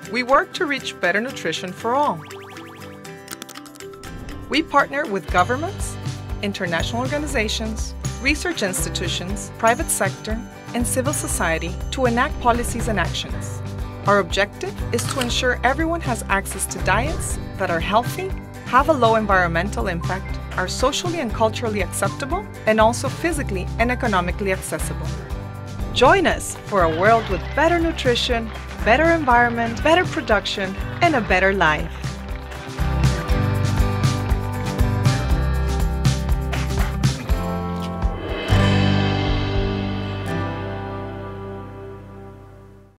We work to reach better nutrition for all. We partner with governments, international organizations, research institutions, private sector, and civil society to enact policies and actions. Our objective is to ensure everyone has access to diets that are healthy, have a low environmental impact, are socially and culturally acceptable, and also physically and economically accessible. Join us for a world with better nutrition, better environment, better production, and a better life.